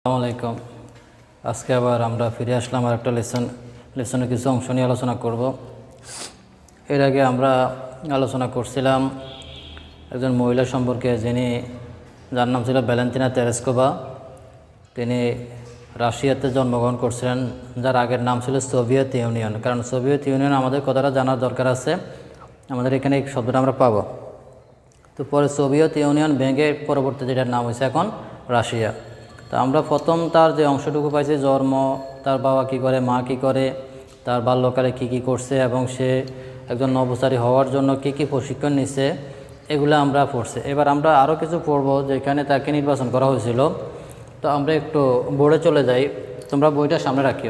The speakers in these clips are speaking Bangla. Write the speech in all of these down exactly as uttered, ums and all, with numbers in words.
আসসালামু আলাইকুম। আজকে আবার আমরা ফিরে আসলাম আর একটা লেসন লেসনের কিছু অংশ নিয়ে আলোচনা করব। এর আগে আমরা আলোচনা করছিলাম একজন মহিলা সম্পর্কে, যিনি যার নাম ছিল ভ্যালেন্টিনা তেরেস্কোভা। তিনি রাশিয়াতে জন্মগ্রহণ করছিলেন, যার আগের নাম ছিল সোভিয়েত ইউনিয়ন। কারণ সোভিয়েত ইউনিয়ন আমাদের কথাটা জানার দরকার আছে, আমাদের এখানে এই শব্দটা আমরা পাবো। তো পরে সোভিয়েত ইউনিয়ন ভেঙে পরবর্তী যেটার নাম হয়েছে এখন রাশিয়া। তো আমরা প্রথম তার যে অংশটুকু পাইছি, জন্ম, তার বাবা কী করে, মা কী করে, তার বাল্যকালে কী কী করছে এবং সে একজন নবচারী হওয়ার জন্য কী কী প্রশিক্ষণ নিছে, এগুলো আমরা পড়ছি। এবার আমরা আরও কিছু পড়ব যেখানে তাকে নির্বাচন করা হয়েছিল। তো আমরা একটু বোর্ডে চলে যাই, তোমরা বইটা সামনে রাখিও।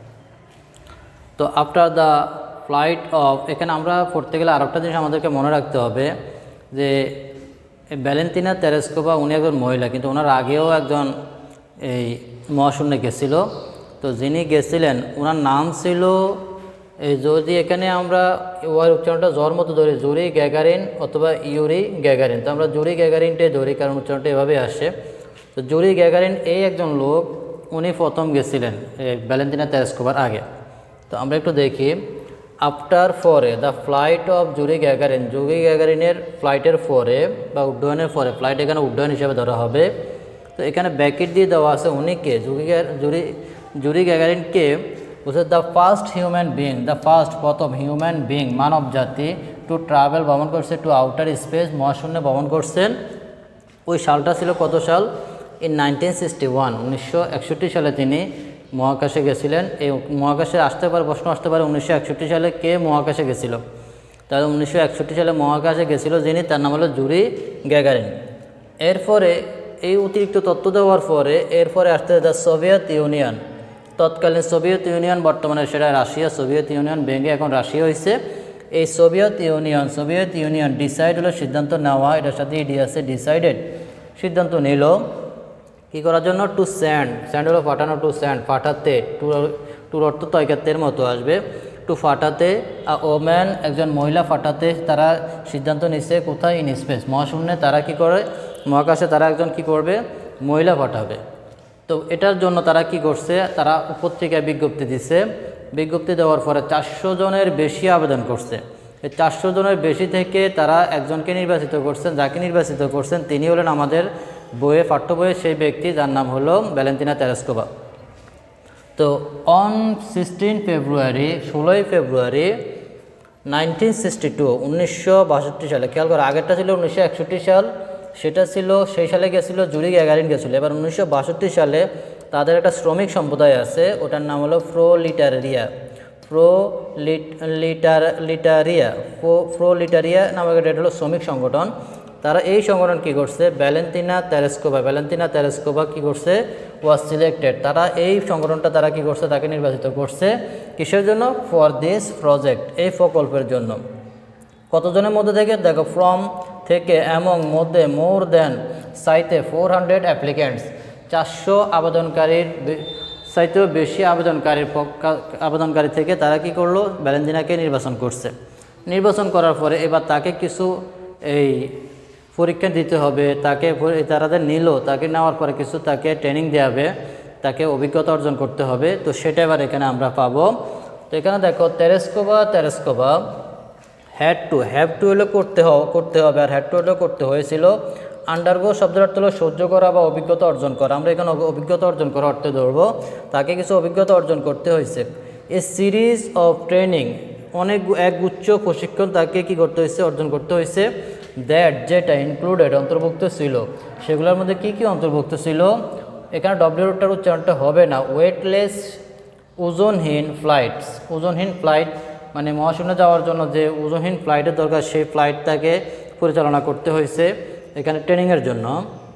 তো আফটার দ্য ফ্লাইট অফ, এখানে আমরা পড়তে গেলে আরেকটা জিনিস আমাদেরকে মনে রাখতে হবে যে ভ্যালেন্টিনা তেরেস্কোভা উনি একজন মহিলা, কিন্তু ওনার আগেও একজন এই মহাশূন্যে গেছিল। তো যিনি গেছিলেন ওনার নাম ছিল এই, যদি এখানে আমরা ওয়ার উচ্চারণটা জ্বর মতো ধরি, জুরি গ্যাগারিন অথবা ইউরি গ্যাগারিন। তো আমরা জুরি গ্যাগারিনটাই ধরি কারণ উচ্চারণটা এভাবে আসে। তো জুরি গ্যাগারিন এই একজন লোক, উনি প্রথম গেছিলেন এই ভ্যালেন্টিনা তেরেস্কোভার আগে। তো আমরা একটু দেখি, after for the flight of Yuri Gagarin, Yuri গ্যাগারিনের ফ্লাইটের পরে বা উড্ডয়নের পরে, ফ্লাইট এখানে উড্ডয়ন হিসেবে ধরা হবে। তো এখানে ব্যাকেট দিয়ে দেওয়া আছে উনিকে, জুরি জুরি জুরি গ্যাগারিনকে বলছে the first human being, the first প্রথম হিউম্যান বিং, মানব জাতি টু ট্রাভেল ভ্রমণ করছে টু আউটার স্পেস, মহাশূন্যে ভ্রমণ করছেন। ওই সালটা ছিল কত সাল? ইন নাইনটিন সিক্সটি ওয়ান, উনিশশো একষট্টি সালে তিনি মহাকাশে গেছিলেন। এই মহাকাশে আসতে পারে, প্রশ্ন আসতে পারে উনিশশো একষট্টি সালে কে মহাকাশে গেছিল। তাহলে উনিশশো একষট্টি সালে মহাকাশে গেছিল যিনি, তার নাম হলো জুরি গ্যাগারিন। এরপরে এই অতিরিক্ত তথ্য দেওয়ার পরে এরপরে আসতে দ্য সোভিয়েত ইউনিয়ন, তৎকালীন সোভিয়েত ইউনিয়ন, বর্তমানে সেটা রাশিয়া, সোভিয়েত ইউনিয়ন ভেঙে এখন রাশিয়া হয়েছে। এই Soviet Union Soviet Union decide হলো সিদ্ধান্ত নেওয়া, এটার সাথে ইডি আছে, ডিসাইডেড সিদ্ধান্ত নিল কী করার জন্য, টু স্যান্ড, স্যান্ড হলো ফাটানো, টু স্যান্ড ফাটাতে, টু টুর অর্থ তৈকাতের মতো আসবে, টু ফাটাতে, ওম্যান একজন মহিলা ফাটাতে তারা সিদ্ধান্ত নিচ্ছে, কোথায়? ইন স্পেস, মহাশূন্যে তারা কি করে, মহাকাশে তারা একজন কি করবে, মহিলা পাঠাবে। তো এটার জন্য তারা কি করছে, তারা পত্রিকায় বিজ্ঞপ্তি দিচ্ছে। বিজ্ঞপ্তি দেওয়ার পরে চারশো জনের বেশি আবেদন করছে। এই চারশো জনের বেশি থেকে তারা একজনকে নির্বাচিত করছেন। যাকে নির্বাচিত করছেন তিনি হলেন আমাদের বইয়ে, পাঠ্য বইয়ে সেই ব্যক্তি যার নাম হলো ভ্যালেন্টিনা তেরেস্কোভা। তো অন সিক্সটিন ফেব্রুয়ারি, ষোলোই ফেব্রুয়ারি নাইনটিন সিক্সটি টু, উনিশশো বাষট্টি সালে, খেয়াল করে আগেরটা ছিল উনিশশো একষট্টি সাল, সেটা ছিল সেই সালে গেছিলো জুরি গ্যাগারিন গেছিলো। এবার উনিশশো বাষট্টি সালে তাদের একটা শ্রমিক সম্প্রদায় আছে, ওটার নাম হলো প্রো লিটারিয়া, প্রো লিটার লিটারিয়া প্রো লিটারিয়া নামক এটা হলো শ্রমিক সংগঠন। তারা এই সংগঠন কী করছে, ভ্যালেন্টিনা তেরেস্কোভা, ভ্যালেন্টিনা তেরেস্কোভা কী করছে, ওয়াজ সিলেক্টেড, তারা এই সংগঠনটা তারা কী করছে, তাকে নির্বাচিত করছে কিসের জন্য, ফর দিস প্রজেক্ট, এই প্রকল্পের জন্য। কতজনের মধ্যে থেকে দেখো, ফ্রম থেকে, এমং মধ্যে, মোর দেন সাইতে ফোর হান্ড্রেড অ্যাপ্লিক্যান্টস, চারশো আবেদনকারীর সাইতেও বেশি আবেদনকারীর আবেদনকারী থেকে তারা কি করলো, ভ্যালেন্টিনাকে নির্বাচন করছে। নির্বাচন করার পরে এবার তাকে কিছু এই পরীক্ষা দিতে হবে, তাকে তারা নিল, তাকে নেওয়ার পরে কিছু তাকে ট্রেনিং দেওয়া হবে, তাকে অভিজ্ঞতা অর্জন করতে হবে। তো সেটা এবার এখানে আমরা পাবো। তো এখানে দেখো, Tereshkova Tereshkova had to, have to হলো করতে হবে, করতে হবে, আর হ্যাড টু হলো করতে হয়েছিল। আন্ডারগো শব্দের অর্থ হলো সহ্য করা বা অভিজ্ঞতা অর্জন করা। আমরা এখানে অভিজ্ঞতা অর্জন করা অর্থে ধরবো, তাকে কিছু অভিজ্ঞতা অর্জন করতে হয়েছে। এ সিরিজ অফ ট্রেনিং, অনেক একগুচ্ছ প্রশিক্ষণ তাকে কি করতে হয়েছে, অর্জন করতে হয়েছে। দ্যাট, যেটা, ইনক্লুডেড অন্তর্ভুক্ত ছিল, সেগুলোর মধ্যে কি কি অন্তর্ভুক্ত ছিল, এখানে ডব্লিউটার উচ্চারণটা হবে না, ওয়েটলেস ওজনহীন ফ্লাইটস, ওজনহীন ফ্লাইট মানে মহাশূন্যে যাওয়ার জন্য যে ওজনহীন ফ্লাইটের দরকার, সেই ফ্লাইট তাকে পরিচালনা করতে হয়েছে এখানে ট্রেনিংয়ের জন্য।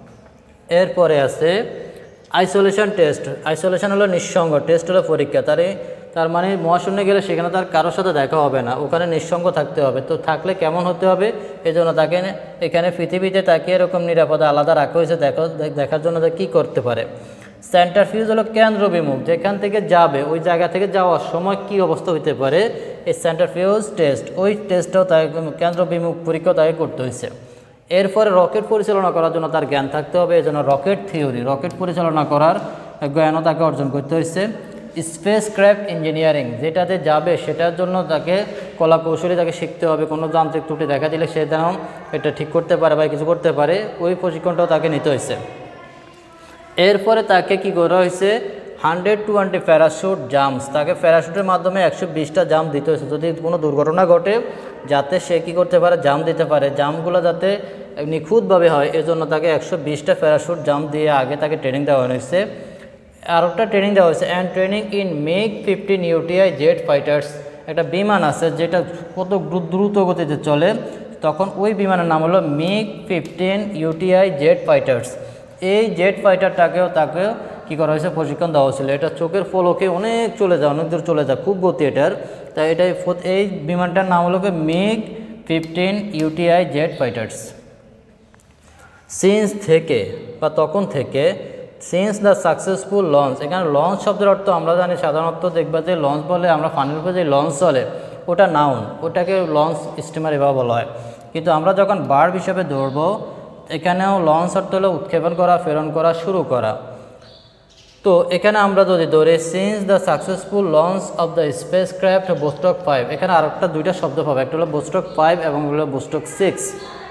এরপরে আছে আইসোলেশন টেস্ট, আইসোলেশন হলো নিঃসঙ্গ, টেস্ট হলো পরীক্ষা। তার তার মানে মহাশূন্যে গেলে সেখানে তার কারোর সাথে দেখা হবে না, ওখানে নিঃসঙ্গ থাকতে হবে। তো থাকলে কেমন হতে হবে, এই জন্য তাকে এখানে পৃথিবীতে তাকে এরকম নিরাপদে আলাদা রাখা হয়েছে, দেখা দেখার জন্য কী করতে পারে। সেন্টারফিউজ হলো কেন্দ্র বিমুখ, যেখান থেকে যাবে ওই জায়গা থেকে যাওয়ার সময় কি অবস্থা হতে পারে, এই সেন্টারফিউজ টেস্ট, ওই টেস্টটাও তাই কেন্দ্র বিমুখ পরীক্ষা তাকে করতে হয়েছে। এরপরে রকেট পরিচালনা করার জন্য তার জ্ঞান থাকতে হবে, এই জন্য রকেট থিওরি, রকেট পরিচালনা করার জ্ঞানও তাকে অর্জন করতে হয়েছে। স্পেস ক্রাফট ইঞ্জিনিয়ারিং, যেটাতে যাবে সেটার জন্য তাকে কলা কৌশলী তাকে শিখতে হবে। কোনো যান্ত্রিক ত্রুটি দেখা দিলে সে যেন এটা ঠিক করতে পারে বা কিছু করতে পারে, ওই প্রশিক্ষণটাও তাকে নিতে হয়েছে। এরপরে তাকে কি করা হয়েছে, হান্ড্রেড টোয়েন্টি প্যারাশুট জাম্পস, তাকে প্যারাশুটের মাধ্যমে একশো বিশটা জাম্প দিতে হয়েছে। যদি কোনো দুর্ঘটনা ঘটে যাতে সে কী করতে পারে, জাম্প দিতে পারে, জাম্পগুলো যাতে নিখুঁতভাবে হয় এজন্য তাকে একশো বিশটা প্যারাশুট জাম্প দিয়ে আগে তাকে ট্রেনিং দেওয়া হয়েছে। আর একটা ট্রেনিং দেওয়া হয়েছে and training in MiG fifteen UTI jet fighters, একটা বিমান আছে যেটা কত দ্রুত গতিতে চলে, তখন ওই বিমানের নাম হলো MiG fifteen UTI jet fighters. এই জেট ফাইটারটাকেও তাকেও কী করা হয়েছে, প্রশিক্ষণ দেওয়া হয়েছিল। এটা চোখের পলকে অনেক চলে যায়, অনেক দূর চলে যায়, খুব গতি এটার। তাই এটাই এই বিমানটার নাম হলো MiG fifteen UTI jet fighters. Since থেকে বা তখন থেকে, সিন্স দ্য সাকসেসফুল লঞ্চ, এখানে লঞ্চ শব্দের অর্থ আমরা জানি সাধারণত দেখবা যে লঞ্চ বলে আমরা পানির উপরে যে লঞ্চ চলে ওটা নাউন, ওটাকে লঞ্চ স্টিমার এভাবে বলা হয়। কিন্তু আমরা যখন ভার্ব হিসেবে ধরবো, এখানেও লঞ্চ অর্থ হলো উৎক্ষেপণ করা, প্রেরণ করা, শুরু করা। তো এখানে আমরা যদি ধরি since the successful launch of the spacecraft Vostok five, এখানে আরেকটা দুইটা শব্দ পাবে, একটা হলো বোস্টক ফাইভ এবং হলো বোস্টক সিক্স।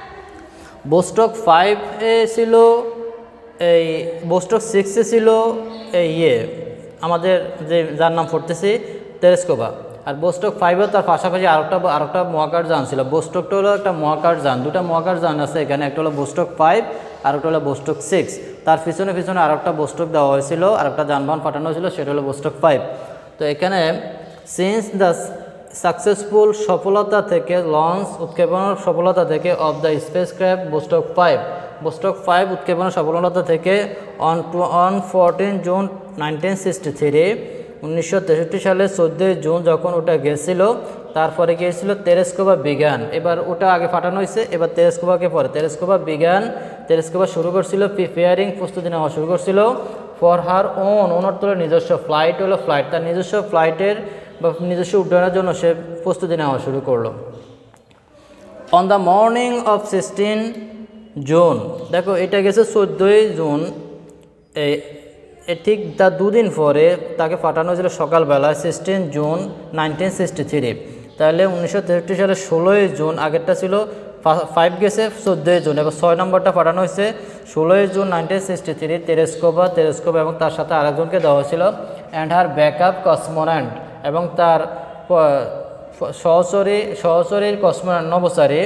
বোস্টক ফাইভ এ ছিল এই, বোস্টক সিক্সে ছিল এই ইয়ে আমাদের যে যার নাম পড়তেছি টেলিস্কোপ, আর বোস্টক ফাইভে তার পাশাপাশি আরেকটা আরেকটা মহাকাশ যান ছিল। বোস্টকটা হলো একটা মহাকাশ যান, দুটা মহাকাশ যান আছে এখানে, একটা হলো বোস্টক ফাইভ আর একটা হলো বোস্টক সিক্স। তার পিছনে পিছনে আরেকটা বোস্টক দেওয়া হয়েছিল, আরেকটা যানবাহন পাঠানো হয়েছিল, সেটা হলো বোস্টক ফাইভ। তো এখানে সিন্স দ্য সাকসেসফুল সফলতা থেকে, লঞ্চ উৎক্ষেপণের সফলতা থেকে of the spacecraft Vostok five, Vostok five উৎক্ষেপণের সফলতা থেকে on to on fourteen June nineteen sixty three উনিশশো তেষট্টি সালে চোদ্দোই জুন যখন ওটা গেছিলো, তারপরে গিয়েছিল তেরেস্কোবা বিজ্ঞান। এবার ওটা আগে পাঠানো হয়েছে, এবার তেরেস্কোবাকে পরে তেরেস্কোবা বিজ্ঞান। তেরেস্কোবা শুরু করছিল প্রিপেয়ারিং, প্রস্তুতি নেওয়া শুরু করছিল ফর হার ওন, ওনার তোলে নিজস্ব ফ্লাইট হলো ফ্লাইট, তার নিজস্ব ফ্লাইটের বা নিজস্ব উড্ডয়নের জন্য সে প্রস্তুতি নেওয়া শুরু করলো। On the morning of sixteen June, দেখো এটা গেছে চোদ্দোই জুন, এই ঠিক তার দুদিন পরে তাকে পাঠানো হয়েছিল সকালবেলা sixteen June nineteen sixty three. তাহলে উনিশশো তেষট্টি সালে ষোলোই জুন, আগেরটা ছিল ফাইভ গেছে চোদ্দোই জুন, এবার ছয় নম্বরটা পাঠানো হয়েছে ষোলোই জুন nineteen sixty three. Tereshkova Tereshkova এবং তার সাথে আরেকজনকে দেওয়া হয়েছিল অ্যান্ড হার ব্যাকআপ কসমোনন্ট, এবং তার সহচরী সহচরীর কসমোনন্ট নভোচারী,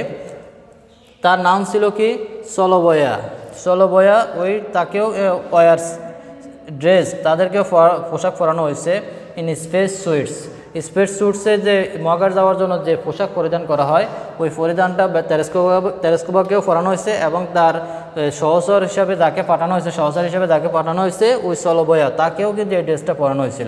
তার নাম ছিল কি সলোবয়া। সলোবয়া ওই তাকেও ওয়ার্স ড্রেস, তাদেরকেও পোশাক পরানো হয়েছে ইন স্পেস সুইটস। স্পেস সুইটসে যে মহাকাশ যাওয়ার জন্য যে পোশাক পরিধান করা হয় ওই পরিধানটা তেরেস্কোবা তেরেস্কোবাকেও পরানো হয়েছে, এবং তার সহচর হিসাবে যাকে পাঠানো হয়েছে সহচর হিসাবে যাকে পাঠানো হয়েছে ওই সলোবয়া, তাকেও কিন্তু এই ড্রেসটা পরানো হয়েছিল।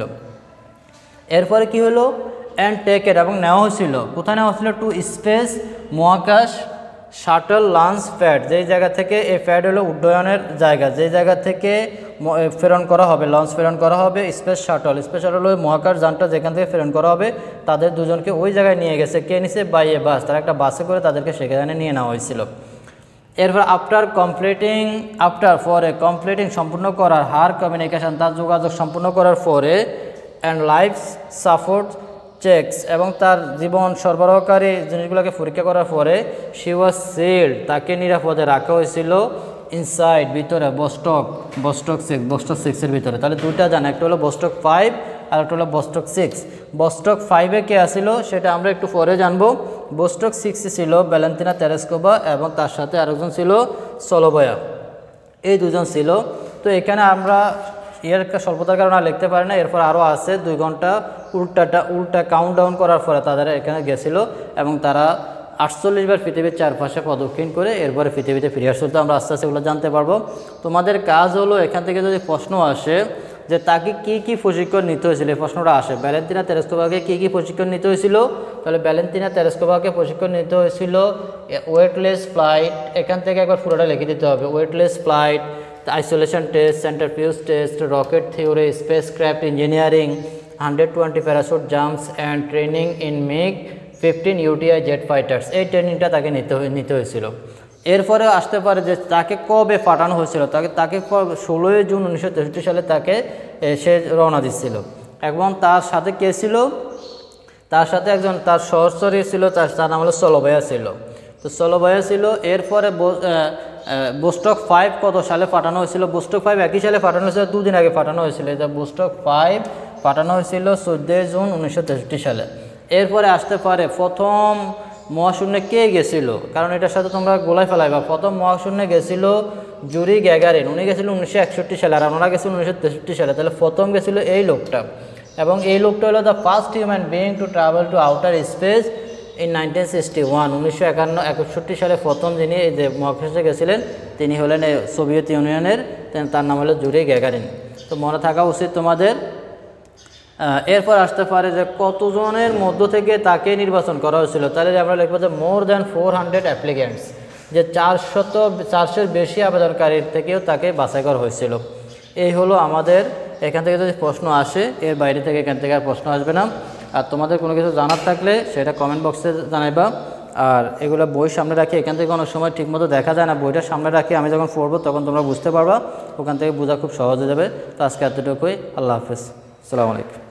এরপরে কি হলো, অ্যান্ড টেকের, এবং নেওয়া হয়েছিল, কোথায় নেওয়া হয়েছিল, টু স্পেস মহাকাশ শাটল লঞ্চ প্যাড, যেই জায়গা থেকে এই প্যাড হলো উড্ডয়নের জায়গা, যেই জায়গা থেকে প্রেরণ করা হবে, লঞ্চ প্রেরণ করা হবে স্পেস শাটল। স্পেস শাটল ওই মহাকাশ যানটা যেখান থেকে প্রেরণ করা হবে তাদের দুজনকে ওই জায়গায় নিয়ে গেছে, কে নিছে, বাই এ বাস, তারা একটা বাসে করে তাদেরকে সেখানে নিয়ে নেওয়া হয়েছিল। এরপর আফটার কমপ্লিটিং আফটার পরে কমপ্লিটিং সম্পূর্ণ করার, হার কমিউনিকেশন তার যোগাযোগ সম্পূর্ণ করার পরে, অ্যান্ড লাইফ সাপোর্ট চেকস, এবং তার জীবন সরবরাহকারী জিনিসগুলোকে পরীক্ষা করার পরে, শি ওয়াজ সিল্ড, তাকে নিরাপদে রাখা হয়েছিল ইনসাইড, ভিতরে বস্টক বস্টক সিক্স বস্টক সিক্সের ভিতরে। তাহলে দুইটা জানা, একটা হলো বস্টক ফাইভ আর একটা হলো বস্টক সিক্স। বস্টক ফাইভে কে আসছিল সেটা আমরা একটু পরে জানবো। বস্টক সিক্সে ছিল ভ্যালেন্টিনা তেরেস্কোবা এবং তার সাথে আরেকজন ছিল সলোবয়া, এই দুজন ছিল। তো এখানে আমরা এর স্বল্পতার কারণে লিখতে পারি না, এরপর আরও আছে দুই ঘন্টা উল্টাটা উল্টা কাউন্ট ডাউন করার পরে তাদের এখানে গেছিলো, এবং তারা আটচল্লিশ বার পৃথিবীর চারপাশে প্রদক্ষিণ করে এরপরে পৃথিবীতে ফিরে আসছিল। তো আমরা আস্তে আস্তে এগুলো জানতে পারবো। তোমাদের কাজ হলো এখান থেকে যদি প্রশ্ন আসে যে তাকে কী কী প্রশিক্ষণ নিতে হয়েছিল, এই প্রশ্নটা আসে ভ্যালেন্টিনা তেরেস্কোবাকে কী কী প্রশিক্ষণ নিতে হয়েছিল, তাহলে ভ্যালেন্টিনা তেরেস্কোবাকে প্রশিক্ষণ নিতে হয়েছিল ওয়েটলেস ফ্লাইট, এখান থেকে একবার পুরোটা লিখে দিতে হবে, weightless flight, isolation test, centrifuge test, rocket theory, spacecraft engineering, hundred twenty parachute jumps and training in MiG fifteen UTI jet fighters, এই ট্রেনিংটা তাকে নিতে নিতে হয়েছিল। এরপরে আসতে পারে যে তাকে কবে পাঠানো হয়েছিল, তাকে তাকে ষোলোই জুন উনিশশো তেষট্টি সালে তাকে সে রওনা দিচ্ছিল। এবং তার সাথে কে ছিল, তার সাথে একজন তার সহচরী ছিল, তার তার নাম হলো সলোভাইয়া ছিল। তো সলোভাইয়া ছিল। এরপরে বোস্টক ফাইভ কত সালে পাঠানো হয়েছিল? বোস্টক ফাইভ একই সালে পাঠানো হয়েছিল, দুদিন আগে পাঠানো হয়েছিল। এটা বোস্টক ফাইভ পাঠানো হয়েছিল চোদ্দোই জুন উনিশশো তেষট্টি সালে। এরপরে আসতে পারে প্রথম মহাশূন্যে কে গেছিল, কারণ এটার সাথে তোমরা গোলাই ফেলাইবা। প্রথম মহাশূন্যে গেছিল জুরি গ্যাগারিন, উনি গেছিল উনিশশো একষট্টি সালে, আর ওনারা গেছিল উনিশশো তেষট্টি সালে। তাহলে প্রথম গেছিল এই লোকটা, এবং এই লোকটা হলো the first human being to travel to outer space in nineteen sixty one. উনিশশো একান্ন একষট্টি সালে প্রথম যিনি এই যে মহাকাশে গেছিলেন তিনি হলেন সোভিয়েত ইউনিয়নের, তার নাম হলো জুরি গ্যাগারিন। তো মনে থাকা উচিত তোমাদের। এরপর আসতে পারে যে কতজনের মধ্য থেকে তাকে নির্বাচন করা হয়েছিল, তাহলে আমরা লিখবো যে more than four hundred applicants, যে চারশত চারশোর বেশি আবেদনকারীর থেকেও তাকে বাছাই করা হয়েছিল। এই হলো আমাদের এখান থেকে যদি প্রশ্ন আসে, এর বাইরে থেকে এখান থেকে আর প্রশ্ন আসবে না। আর তোমাদের কোনো কিছু জানার থাকলে সেটা কমেন্ট বক্সে জানাইবা। আর এগুলো বই সামনে রাখি, এখান থেকে অনেক সময় ঠিকমতো দেখা যায় না, বইটা সামনে রাখি আমি যখন পড়বো তখন তোমরা বুঝতে পারবা, ওখান থেকে বোঝা খুব সহজ হয়ে যাবে। তো আজকে এতটুকুই, আল্লাহ হাফেজ, আসসালামু আলাইকুম।